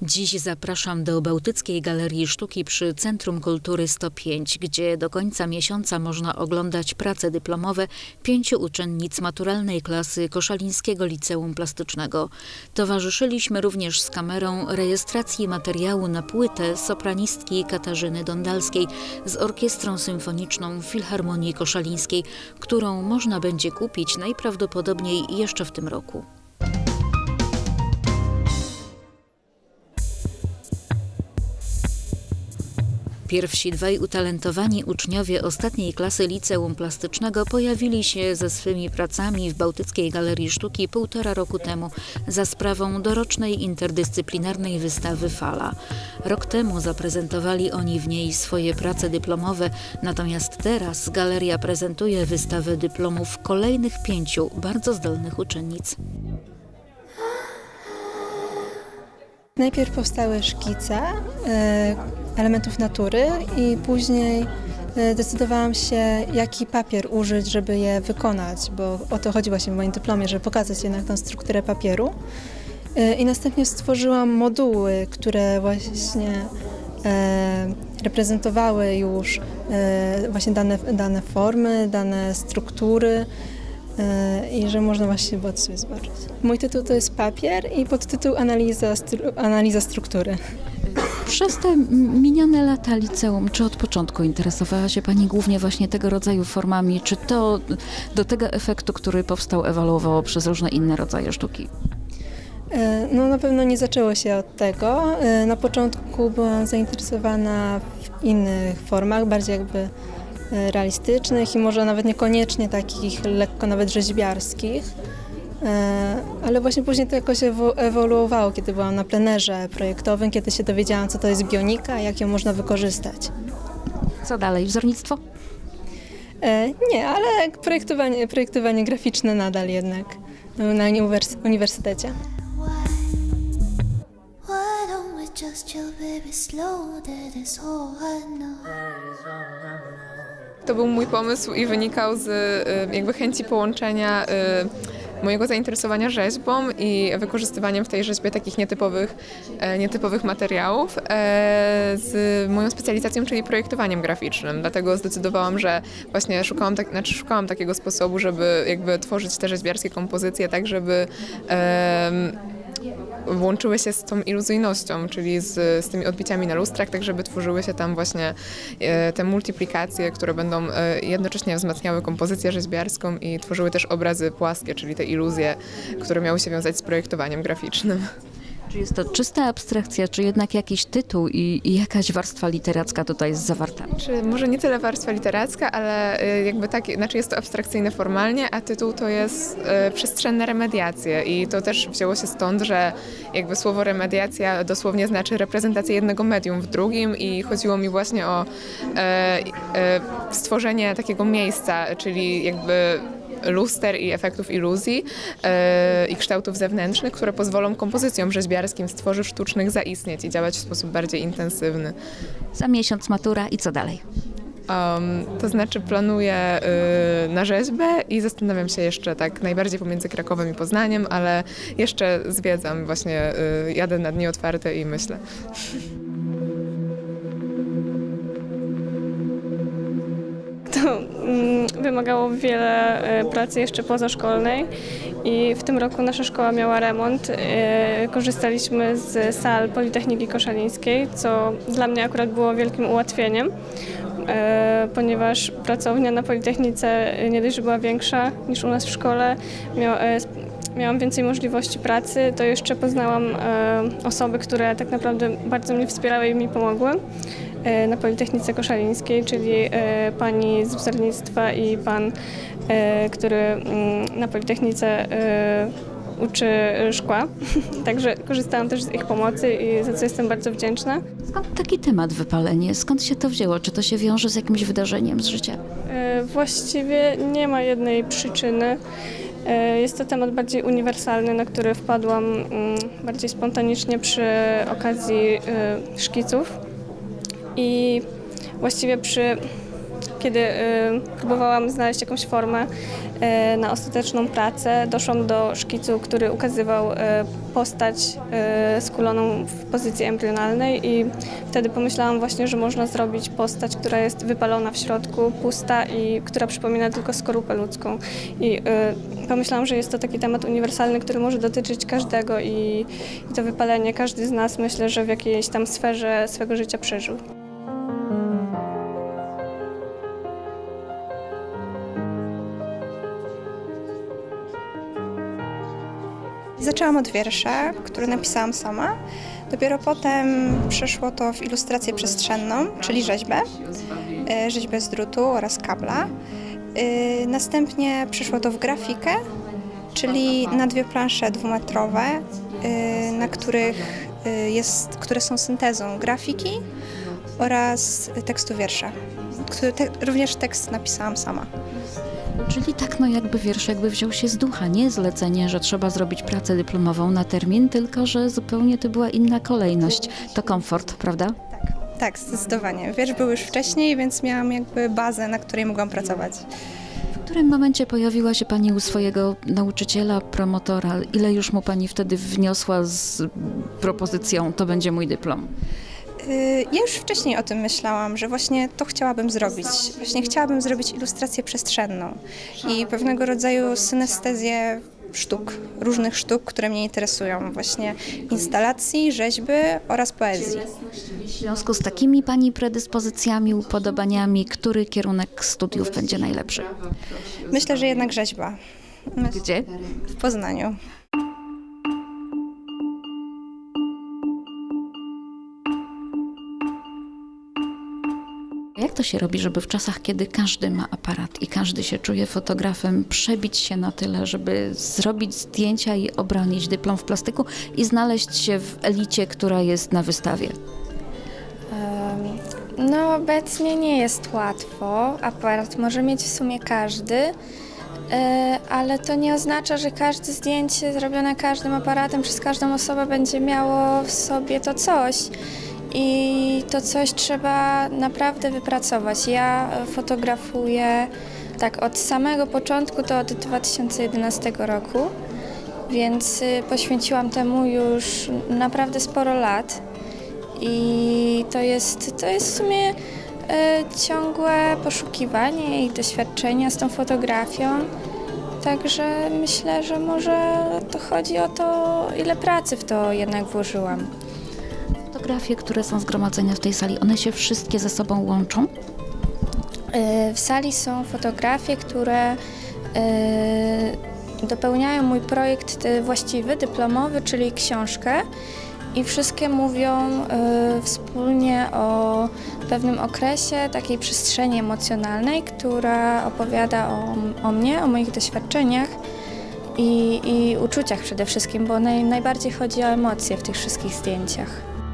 Dziś zapraszam do Bałtyckiej Galerii Sztuki przy Centrum Kultury 105, gdzie do końca miesiąca można oglądać prace dyplomowe 5 uczennic maturalnej klasy Koszalińskiego Liceum Plastycznego. Towarzyszyliśmy również z kamerą rejestracji materiału na płytę sopranistki Katarzyny Dondalskiej z Orkiestrą Symfoniczną Filharmonii Koszalińskiej, którą można będzie kupić najprawdopodobniej jeszcze w tym roku. Pierwsi dwaj utalentowani uczniowie ostatniej klasy Liceum Plastycznego pojawili się ze swymi pracami w Bałtyckiej Galerii Sztuki 1,5 roku temu za sprawą dorocznej interdyscyplinarnej wystawy Fala. Rok temu zaprezentowali oni w niej swoje prace dyplomowe, natomiast teraz galeria prezentuje wystawę dyplomów kolejnych 5 bardzo zdolnych uczennic. Najpierw powstały szkice elementów natury i później decydowałam się, jaki papier użyć, żeby je wykonać, bo o to chodzi właśnie w moim dyplomie, żeby pokazać jednak tę strukturę papieru. I następnie stworzyłam moduły, które właśnie reprezentowały już właśnie dane formy, dane struktury, i że można właśnie było to sobie zobaczyć. Mój tytuł to jest papier i podtytuł analiza struktury. Przez te minione lata liceum, czy od początku interesowała się Pani głównie właśnie tego rodzaju formami, czy to do tego efektu, który powstał, ewoluowało przez różne inne rodzaje sztuki? No na pewno nie zaczęło się od tego. Na początku byłam zainteresowana w innych formach, bardziej jakby realistycznych i może nawet niekoniecznie takich lekko nawet rzeźbiarskich, ale właśnie później to jakoś ewoluowało, kiedy byłam na plenerze projektowym, kiedy się dowiedziałam, co to jest bionika i jak ją można wykorzystać. Co dalej? Wzornictwo? Nie, ale projektowanie graficzne nadal jednak na uniwersytecie. To był mój pomysł i wynikał z jakby chęci połączenia mojego zainteresowania rzeźbą i wykorzystywaniem w tej rzeźbie takich nietypowych materiałów z moją specjalizacją, czyli projektowaniem graficznym. Dlatego zdecydowałam, że właśnie szukałam takiego sposobu, żeby jakby tworzyć te rzeźbiarskie kompozycje tak, żeby łączyły się z tą iluzyjnością, czyli z tymi odbiciami na lustrach, tak żeby tworzyły się tam właśnie te multiplikacje, które będą jednocześnie wzmacniały kompozycję rzeźbiarską i tworzyły też obrazy płaskie, czyli te iluzje, które miały się wiązać z projektowaniem graficznym. Czy jest to czysta abstrakcja, czy jednak jakiś tytuł i jakaś warstwa literacka tutaj jest zawarta? Czy może nie tyle warstwa literacka, ale jakby znaczy jest to abstrakcyjne formalnie, a tytuł to jest przestrzenne remediacje i to też wzięło się stąd, że jakby słowo remediacja dosłownie znaczy reprezentację jednego medium w drugim i chodziło mi właśnie o stworzenie takiego miejsca, czyli jakby luster i efektów iluzji i kształtów zewnętrznych, które pozwolą kompozycjom rzeźbiarskim z tworzyw sztucznych zaistnieć i działać w sposób bardziej intensywny. Za miesiąc matura i co dalej? To znaczy planuję na rzeźbę i zastanawiam się jeszcze tak najbardziej pomiędzy Krakowem i Poznaniem, ale jeszcze zwiedzam, właśnie jadę na dni otwarte i myślę. To wymagało wiele pracy jeszcze pozaszkolnej i w tym roku nasza szkoła miała remont. Korzystaliśmy z sal Politechniki Koszalińskiej, co dla mnie akurat było wielkim ułatwieniem, ponieważ pracownia na Politechnice nie dość, że była większa niż u nas w szkole, miałam więcej możliwości pracy, to jeszcze poznałam osoby, które tak naprawdę bardzo mnie wspierały i mi pomogły na Politechnice Koszalińskiej, czyli pani z wzornictwa i pan, który na Politechnice uczy szkła. Także korzystałam też z ich pomocy i za co jestem bardzo wdzięczna. Skąd taki temat wypalenie? Skąd się to wzięło? Czy to się wiąże z jakimś wydarzeniem z życia? Właściwie nie ma jednej przyczyny. Jest to temat bardziej uniwersalny, na który wpadłam bardziej spontanicznie przy okazji szkiców i właściwie kiedy próbowałam znaleźć jakąś formę na ostateczną pracę, doszłam do szkicu, który ukazywał postać skuloną w pozycji embrionalnej i wtedy pomyślałam właśnie, że można zrobić postać, która jest wypalona w środku, pusta i która przypomina tylko skorupę ludzką. I pomyślałam, że jest to taki temat uniwersalny, który może dotyczyć każdego i to wypalenie każdy z nas, myślę, że w jakiejś tam sferze swego życia przeżył. Zaczęłam od wiersza, który napisałam sama. Dopiero potem przeszło to w ilustrację przestrzenną, czyli rzeźbę z drutu oraz kabla. Następnie przeszło to w grafikę, czyli na 2 plansze dwumetrowe, które są syntezą grafiki oraz tekstu wiersza. Również tekst napisałam sama. Czyli tak, no jakby wiersz wziął się z ducha, nie zlecenie, że trzeba zrobić pracę dyplomową na termin, tylko że zupełnie to była inna kolejność. To komfort, prawda? Tak, zdecydowanie. Wiersz był już wcześniej, więc miałam jakby bazę, na której mogłam pracować. W którym momencie pojawiła się Pani u swojego nauczyciela, promotora? Ile już mu Pani wtedy wniosła z propozycją, to będzie mój dyplom? Ja już wcześniej o tym myślałam, że właśnie to chciałabym zrobić. Właśnie chciałabym zrobić ilustrację przestrzenną i pewnego rodzaju synestezję sztuk, różnych sztuk, które mnie interesują. Właśnie instalacji, rzeźby oraz poezji. W związku z takimi Pani predyspozycjami, upodobaniami, który kierunek studiów będzie najlepszy? Myślę, że jednak rzeźba. Gdzie? W Poznaniu. Jak to się robi, żeby w czasach, kiedy każdy ma aparat i każdy się czuje fotografem, przebić się na tyle, żeby zrobić zdjęcia i obronić dyplom w plastyku i znaleźć się w elicie, która jest na wystawie? No obecnie nie jest łatwo. Aparat może mieć w sumie każdy, ale to nie oznacza, że każde zdjęcie zrobione każdym aparatem przez każdą osobę będzie miało w sobie to coś. I to coś trzeba naprawdę wypracować. Ja fotografuję tak od samego początku, to od 2011 roku, więc poświęciłam temu już naprawdę sporo lat. I to jest w sumie ciągłe poszukiwanie i doświadczenia z tą fotografią. Także myślę, że może to chodzi o to, ile pracy w to jednak włożyłam. Fotografie, które są zgromadzone w tej sali, one się wszystkie ze sobą łączą? W sali są fotografie, które dopełniają mój projekt właściwy, dyplomowy, czyli książkę i wszystkie mówią wspólnie o pewnym okresie takiej przestrzeni emocjonalnej, która opowiada o mnie, o moich doświadczeniach i uczuciach przede wszystkim, bo najbardziej chodzi o emocje w tych wszystkich zdjęciach.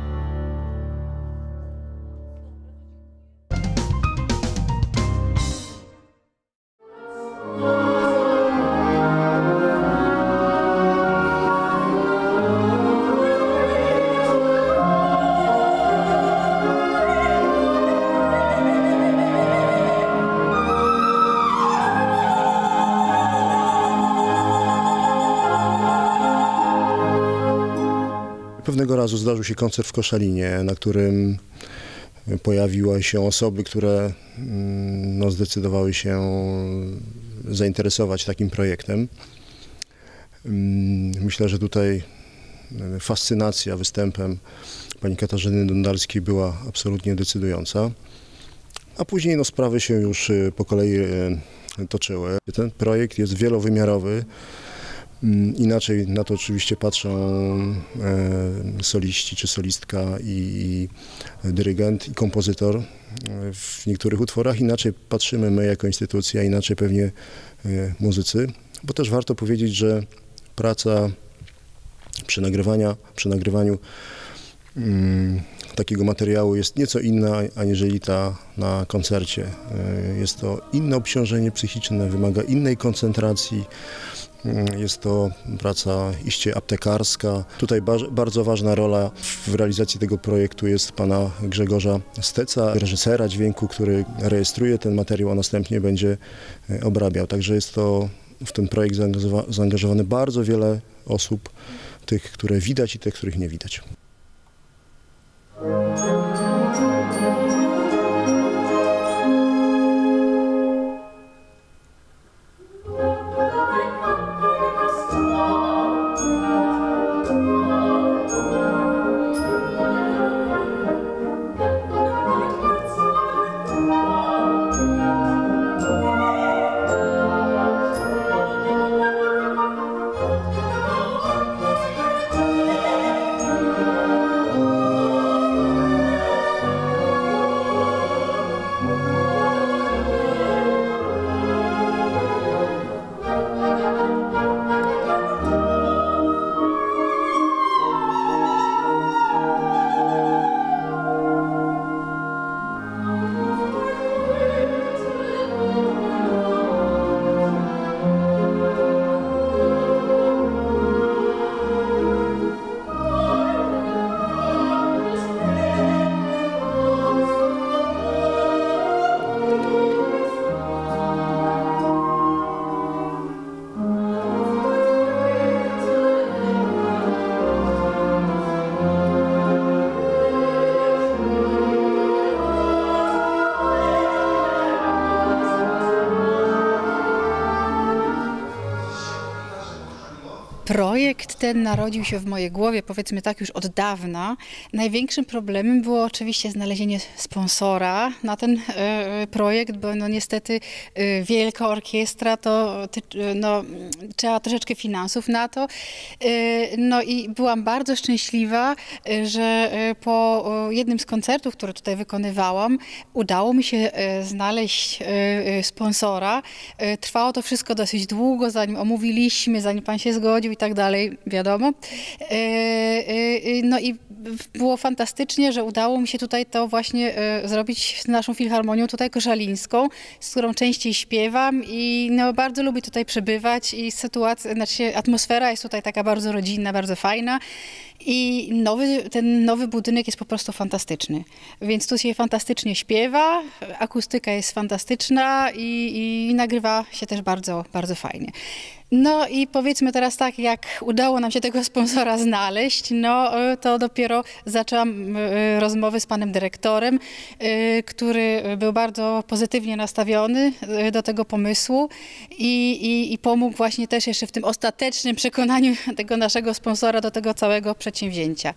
Pewnego razu zdarzył się koncert w Koszalinie, na którym pojawiły się osoby, które zdecydowały się zainteresować takim projektem. Myślę, że tutaj fascynacja występem pani Katarzyny Dondalskiej była absolutnie decydująca, a później sprawy się już po kolei toczyły. Ten projekt jest wielowymiarowy. Inaczej na to oczywiście patrzą soliści czy solistka i dyrygent i kompozytor w niektórych utworach. Inaczej patrzymy my jako instytucja, inaczej pewnie muzycy, bo też warto powiedzieć, że praca przy nagrywaniu takiego materiału jest nieco inna aniżeli ta na koncercie. Jest to inne obciążenie psychiczne, wymaga innej koncentracji, Jest to praca iście aptekarska. Tutaj bardzo ważna rola w realizacji tego projektu jest pana Grzegorza Steca, reżysera dźwięku, który rejestruje ten materiał, a następnie będzie obrabiał. Także jest to w ten projekt zaangażowane bardzo wiele osób, tych, które widać i tych, których nie widać. Projekt ten narodził się w mojej głowie, powiedzmy tak, już od dawna. Największym problemem było oczywiście znalezienie sponsora na ten projekt, bo no niestety wielka orkiestra, to trzeba troszeczkę finansów na to. No i byłam bardzo szczęśliwa, że po jednym z koncertów, które tutaj wykonywałam, udało mi się znaleźć sponsora. Trwało to wszystko dosyć długo, zanim omówiliśmy, zanim pan się zgodził i tak dalej, wiadomo. No i było fantastycznie, że udało mi się tutaj to właśnie zrobić z naszą filharmonią tutaj koszalińską, z którą częściej śpiewam i no, bardzo lubię tutaj przebywać i sytuacja, znaczy atmosfera jest tutaj taka bardzo rodzinna, bardzo fajna i ten nowy budynek jest po prostu fantastyczny. Więc tu się fantastycznie śpiewa, akustyka jest fantastyczna i nagrywa się też bardzo, bardzo fajnie. No i powiedzmy teraz tak, jak udało nam się tego sponsora znaleźć, no to dopiero zaczęłam rozmowy z panem dyrektorem, który był bardzo pozytywnie nastawiony do tego pomysłu i pomógł właśnie też jeszcze w tym ostatecznym przekonaniu tego naszego sponsora do tego całego przedsięwzięcia.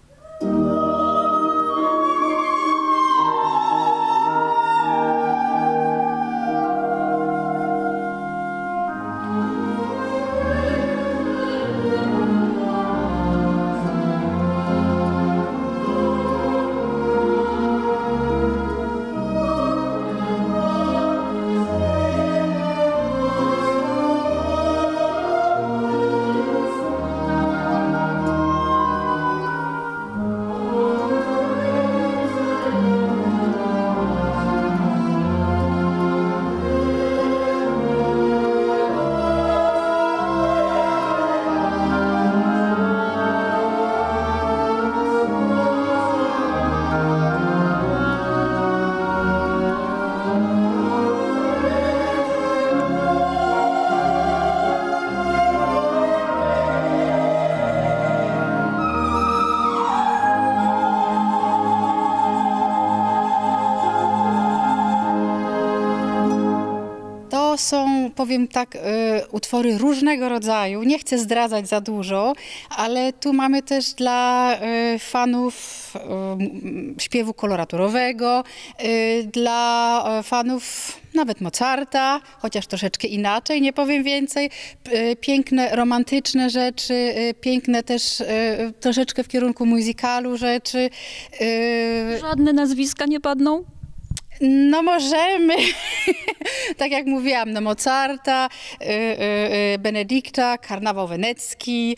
To są, powiem tak, utwory różnego rodzaju. Nie chcę zdradzać za dużo, ale tu mamy też dla fanów śpiewu koloraturowego, dla fanów nawet Mozarta, chociaż troszeczkę inaczej, nie powiem więcej. Piękne, romantyczne rzeczy, piękne też troszeczkę w kierunku musicalu rzeczy. Żadne nazwiska nie padną? No możemy, tak jak mówiłam, no Mozarta, Benedykta, Karnawał Wenecki,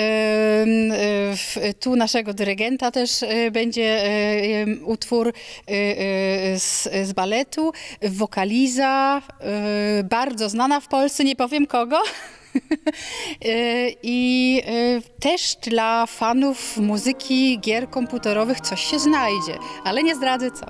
tu naszego dyrygenta też będzie utwór z baletu, wokaliza, bardzo znana w Polsce, nie powiem kogo. I też dla fanów muzyki, gier komputerowych coś się znajdzie, ale nie zdradzę co.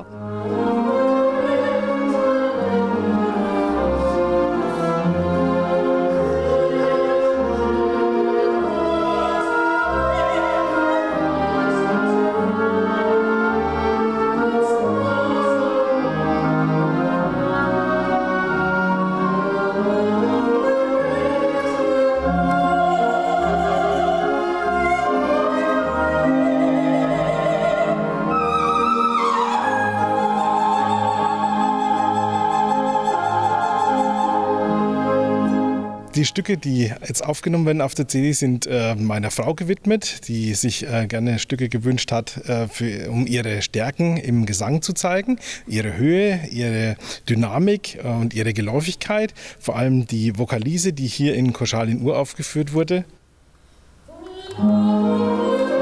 Die Stücke, die jetzt aufgenommen werden auf der CD, sind meiner Frau gewidmet, die sich gerne Stücke gewünscht hat, um ihre Stärken im Gesang zu zeigen, ihre Höhe, ihre Dynamik und ihre Geläufigkeit, vor allem die Vokalise, die hier in Koszalin uraufgeführt wurde.